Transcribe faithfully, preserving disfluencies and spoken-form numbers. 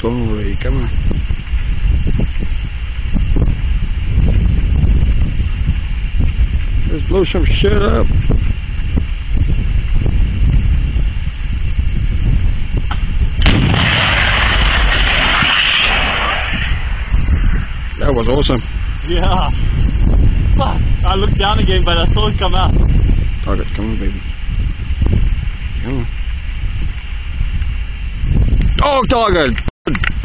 Connery, come on. Let's blow some shit up. That was awesome. Yeah. Fuck. I looked down again, but I saw it come out. Target, come on, baby. Come on. Oh, target!